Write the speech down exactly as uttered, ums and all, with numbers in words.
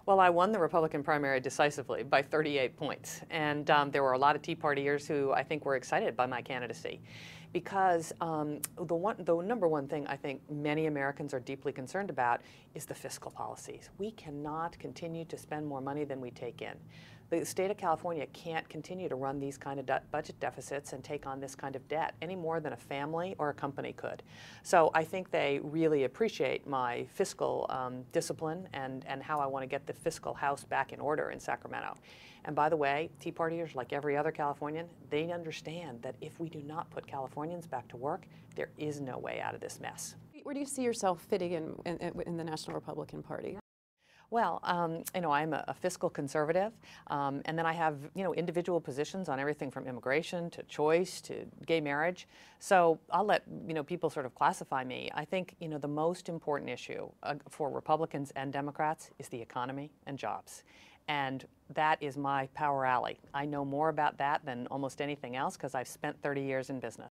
Well, I won the Republican primary decisively by thirty-eight points. And um, there were a lot of Tea Partiers who I think were excited by my candidacy. Because um, the, one, the number one thing I think many Americans are deeply concerned about is the fiscal policies. We cannot continue to spend more money than we take in. The state of California can't continue to run these kind of de budget deficits and take on this kind of debt any more than a family or a company could. So I think they really appreciate my fiscal um, discipline and, and how I want to get the fiscal house back in order in Sacramento. And by the way, Tea Partiers, like every other Californian, they understand that if we do not put Californians back to work, there is no way out of this mess. Where do you see yourself fitting in, in, in the National Republican Party? Well, um, you know, I'm a, a fiscal conservative, um, and then I have, you know, individual positions on everything from immigration to choice to gay marriage. So I'll let, you know, people sort of classify me. I think, you know, the most important issue uh, for Republicans and Democrats is the economy and jobs. And that is my power alley. I know more about that than almost anything else because I've spent thirty years in business.